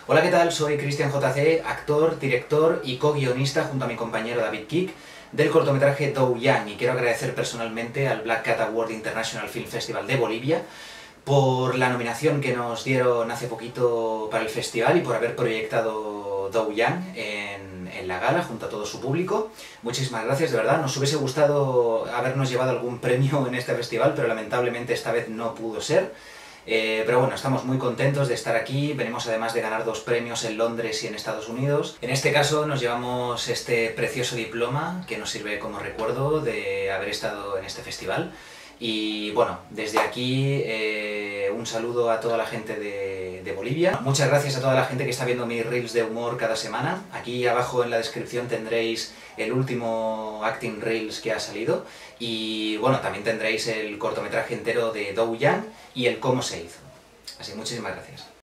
Hola, ¿qué tal? Soy Cristian JC, actor, director y co-guionista junto a mi compañero David Kick del cortometraje Do Yang, y quiero agradecer personalmente al Black Cat Award International Film Festival de Bolivia por la nominación que nos dieron hace poquito para el festival y por haber proyectado Do Yang en la gala junto a todo su público. Muchísimas gracias, de verdad. Nos hubiese gustado habernos llevado algún premio en este festival, pero lamentablemente esta vez no pudo ser. Pero bueno, estamos muy contentos de estar aquí. Venimos además de ganar 2 premios en Londres y en Estados Unidos. En este caso nos llevamos este precioso diploma que nos sirve como recuerdo de haber estado en este festival. Y bueno, desde aquí un saludo a toda la gente de Bolivia. Muchas gracias a toda la gente que está viendo mis reels de humor cada semana. Aquí abajo en la descripción tendréis el último acting reels que ha salido. Y bueno, también tendréis el cortometraje entero de Do Yang y el cómo se hizo. Así, muchísimas gracias.